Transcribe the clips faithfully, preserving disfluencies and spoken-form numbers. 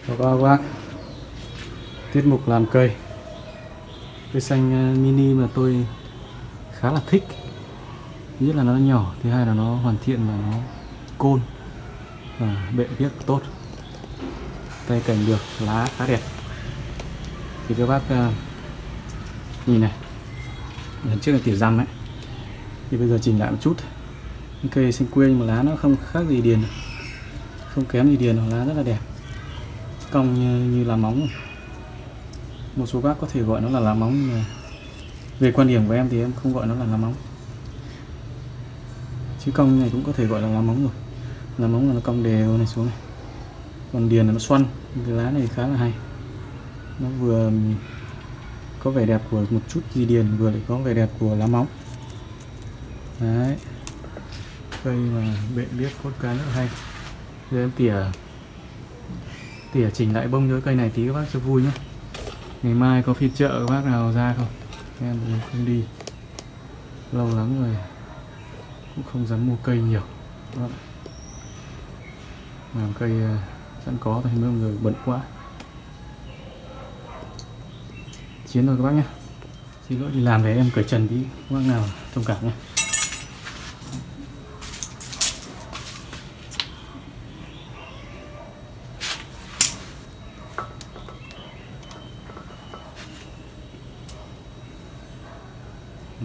Chào các bác. Tiết mục làm cây cây xanh mini mà tôi khá là thích. Nhất là nó nhỏ, thứ hai là nó hoàn thiện và nó côn và bệ viết tốt, tay cảnh được, lá khá đẹp. Thì các bác uh, nhìn này, lần trước là tỉa răm ấy, thì bây giờ chỉnh lại một chút. Cái cây xanh quê nhưng mà lá nó không khác gì điền, không kém gì điền, lá rất là đẹp, cong như, như lá móng. Một số bác có thể gọi nó là lá móng, nhưng mà về quan điểm của em thì em không gọi nó là lá móng. Chứ cong này cũng có thể gọi là lá móng rồi. Lá móng là nó cong đều này xuống này, còn điền là nó xoăn. Cái lá này khá là hay, nó vừa có vẻ đẹp của một chút gì điền, vừa lại có vẻ đẹp của lá móng. Đấy, cây mà bệ biết cốt cái rất là hay. Giờ em tỉa tỉa chỉnh lại bông cho cây này tí các bác cho vui nhé. Ngày mai có phiên chợ các bác nào ra không? Em không đi lâu lắm rồi, cũng không dám mua cây nhiều. Làm cây sẵn có thôi, mấy người bận quá. Chiến rồi các bác nhé. Xin lỗi đi làm để em cởi trần tí, các bác nào thông cảm nhé. Ừ.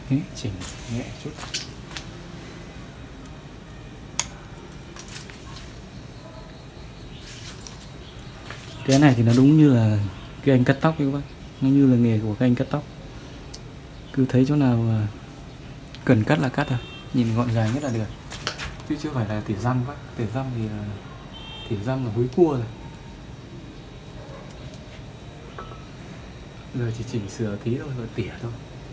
Thế, chỉnh nhẹ chút. Cái này thì nó đúng như là cái anh cắt tóc ấy các bác, nó như là nghề của các anh cắt tóc, cứ thấy chỗ nào mà cần cắt là cắt à, nhìn gọn gàng nhất là được, chứ chưa phải là tỉa răng bác. Tỉa răng thì là tỉa răng là húi cua rồi. Giờ chỉ chỉnh sửa tí thôi rồi tỉa thôi.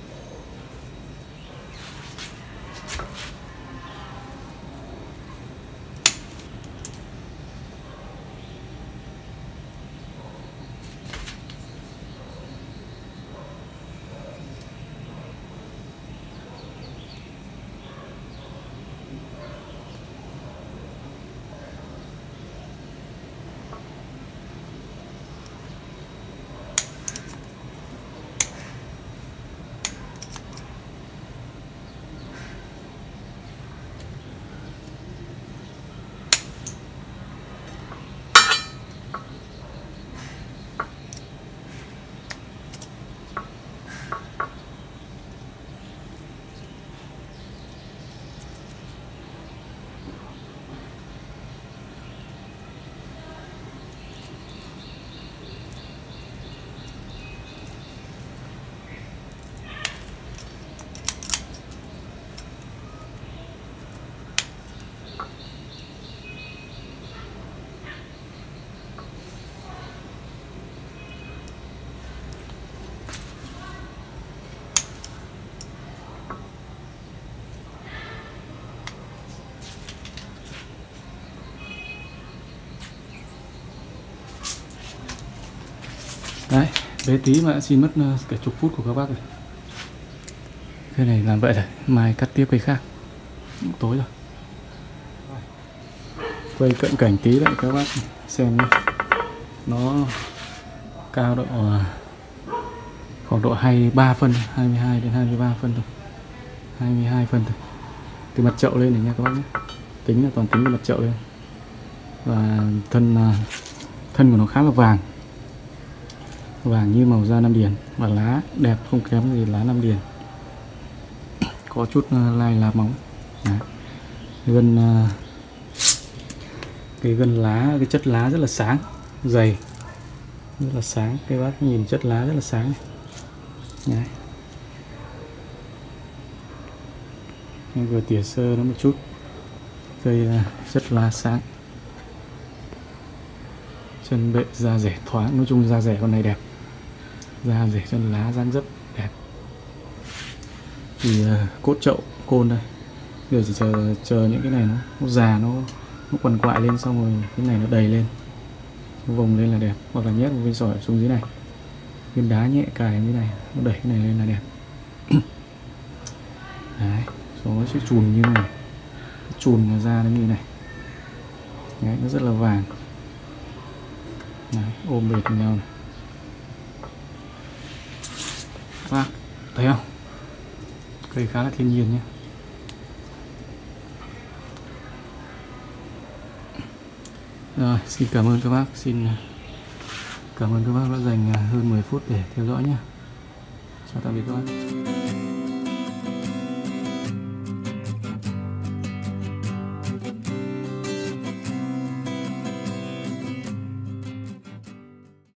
Đấy, bé tí mà đã xin mất cả chục phút của các bác rồi. Cái này làm vậy rồi, mai cắt tiếp cây khác. Cũng tối rồi. Quay cận cảnh tí lại các bác xem nhé. Nó cao độ khoảng độ hai mươi ba phân, hai mươi hai đến hai mươi ba phân thôi. hai mươi hai phân thôi. Từ mặt chậu lên này nha các bác nhé. Tính là toàn tính từ mặt chậu lên. Và thân thân của nó khá là vàng. Vàng như màu da Nam Điền, và lá đẹp không kém gì lá Nam Điền, có chút lai lá móng. Đấy. Gân cái gân lá, cái chất lá rất là sáng, dày, rất là sáng. Các bác nhìn chất lá rất là sáng này. Đấy. Em vừa tỉa sơ nó một chút, cây chất lá sáng, chân bệ da rẻ thoáng, nói chung da rẻ con này đẹp, da rẻ chân lá dáng dấp đẹp. Thì uh, cốt chậu côn đây, giờ chỉ chờ chờ những cái này nó, nó già, nó nó quằn quại lên, xong rồi cái này nó đầy lên, nó vồng lên là đẹp. Hoặc là nhét một viên sỏi xuống dưới này, viên đá nhẹ cài như này, nó đẩy cái này lên là đẹp. Đấy, xong nó sẽ chùn như này, chùn là ra nó như này. Đấy, nó rất là vàng. Đấy, ôm bệt với nhau này. Các bác thấy không? Cây khá là thiên nhiên nhé. Rồi, xin cảm ơn các bác, xin cảm ơn các bác đã dành hơn mười phút để theo dõi nhé. Chào tạm biệt các bác.